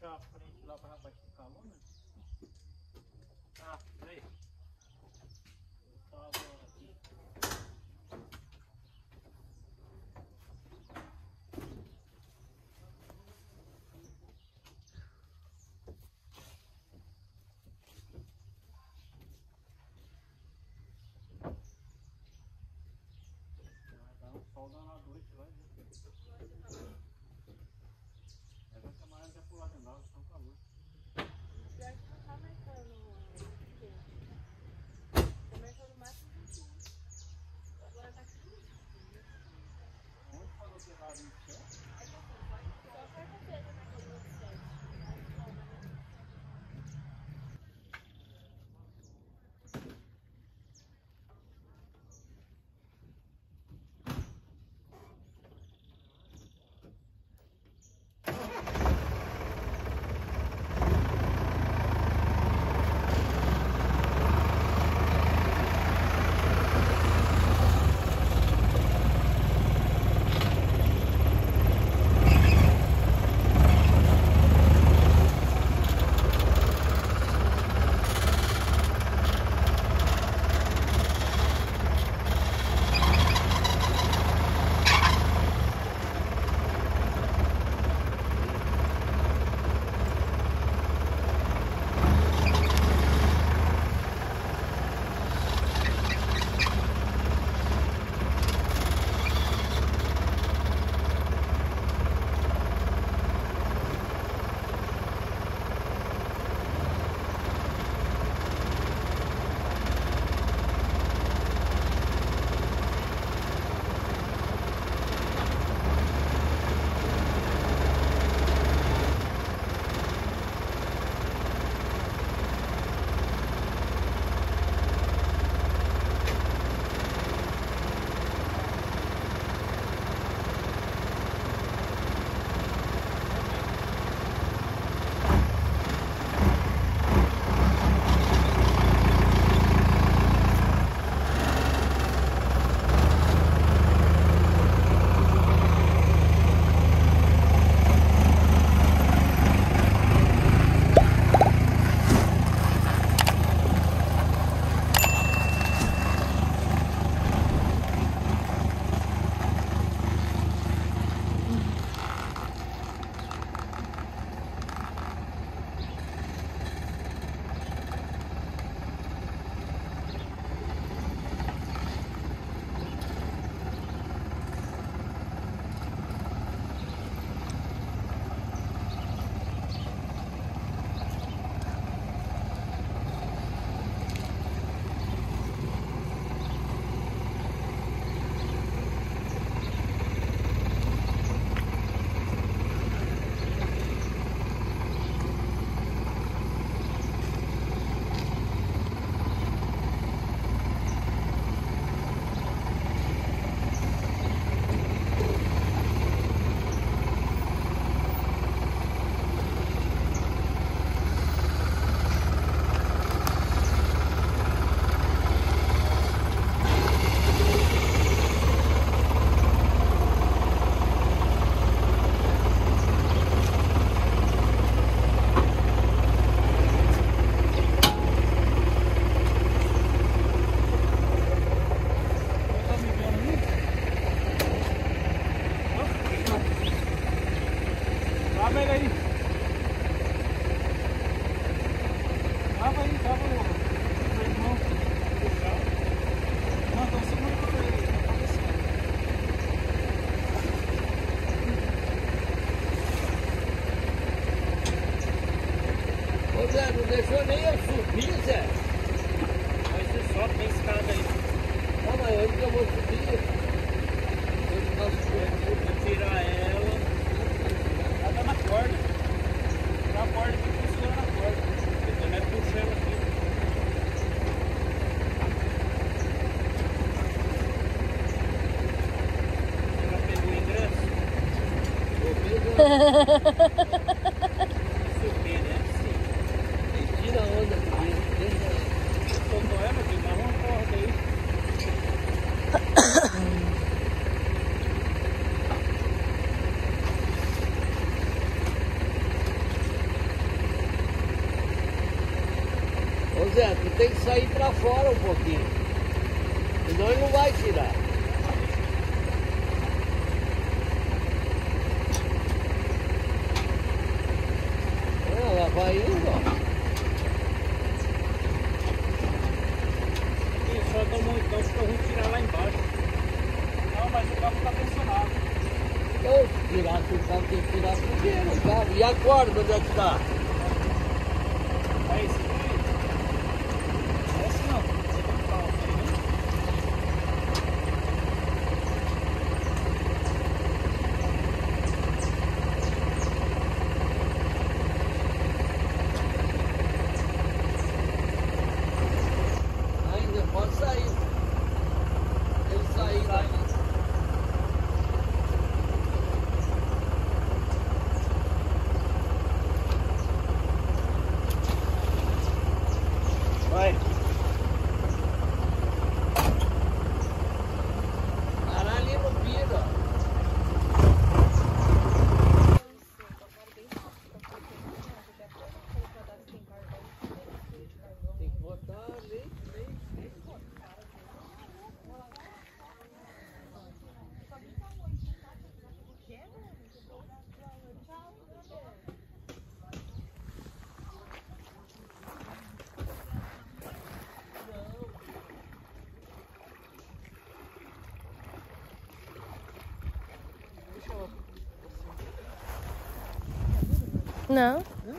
puxar a frente lá para baixo do calor, né? Ah, peraí. Eu tava aqui. Vai dar um sol na noite, vai ver. Essa camarada já pular de novo, tá um calor. Pior que não tá marcando tá marcando máximo 21. Agora tá aqui. Onde falou que errado em céu? Só quarta-feira marcando 27. Zé, não deixou nem eu subir, Zé. Mas você sobe, tem escada aí. Não, mas onde que eu vou subir? Vou tirar ela. Ela tá na corda. Na corda que funciona na corda. Você também puxa ela aqui. Você já pegou o ingresso? Vou pegar. Subir, né? Sim. Tira a onda comigo. Soltou ela aqui, dá uma corda aí. Zé, tu tem que sair pra fora um pouquinho. Senão ele não vai tirar. Ela vai indo, ó. Ih, só tomou então, fica ruim tirar lá embaixo. Não, mas o carro tá tensionado. Então, tirar o carro tem que tirar primeiro o carro. E a corda onde é que tá? É isso aqui. Esse não. Você tem que falar isso aí, né? Ainda pode sair. Ele sair daqui. Vai. Parar ali no pino, ó. Tem que botar ali. Não.